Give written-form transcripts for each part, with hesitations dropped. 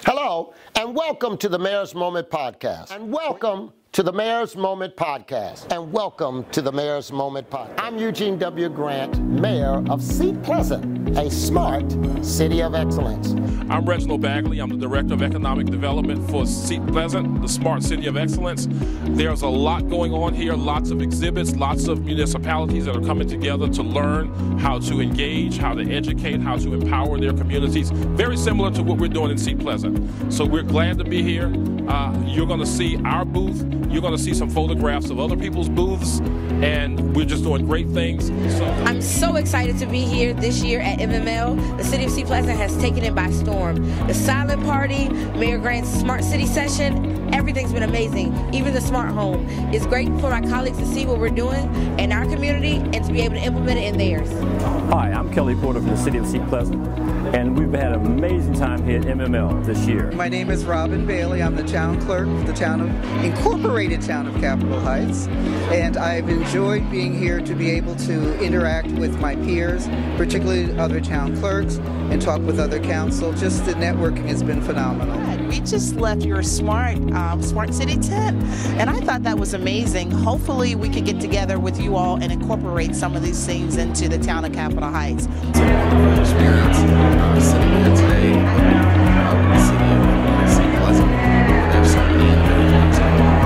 Hello, and welcome to the Mayor's Moment Podcast. And welcome to the Mayor's Moment Podcast. And welcome to the Mayor's Moment Podcast. I'm Eugene W. Grant, Mayor of Seat Pleasant, a smart city of excellence. I'm Reginald Bagley. I'm the Director of Economic Development for Seat Pleasant, the smart city of excellence. There's a lot going on here, lots of exhibits, lots of municipalities that are coming together to learn how to engage, how to educate, how to empower their communities. Very similar to what we're doing in Seat Pleasant. So we're glad to be here. You're going to see our booth. You're going to see some photographs of other people's booths, and we're just doing great things. I'm so excited to be here this year at MML. The City of Seat Pleasant has taken it by storm. The silent party, Mayor Grant's Smart City session, everything's been amazing. Even the smart home. It's great for my colleagues to see what we're doing in our community and to be able to implement it in theirs. Hi, I'm Kelly Porter from the City of Seat Pleasant, and we've had an amazing time here at MML this year. My name is Robin Bailey. I'm the town clerk of the incorporated town of Capitol Heights, and I've enjoyed being here to be able to interact with my peers, particularly other town clerks, and talk with other council. Just the networking has been phenomenal. We just left your smart city tent, and I thought that was amazing. Hopefully we could get together with you all and incorporate some of these things into the town of Capitol Heights. It's a wonderful experience sitting here today with the city of St. Pleasant. They have so many individuals.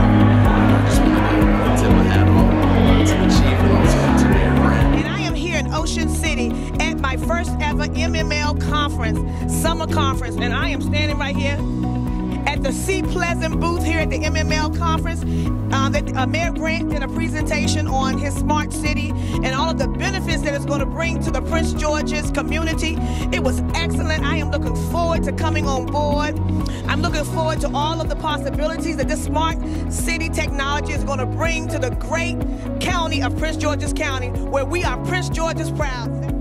I just wanted to tip my hat off to the chief and also to Mayor Grant. And I am here in Ocean City at my first ever MML conference, summer conference, and I am standing right here at the Seat Pleasant booth here at the MML conference. Mayor Grant did a presentation on his smart city and all of the benefits that it's going to bring to the Prince George's community. It was excellent. I am looking forward to coming on board. I'm looking forward to all of the possibilities that this smart city technology is going to bring to the great county of Prince George's County, where we are Prince George's proud.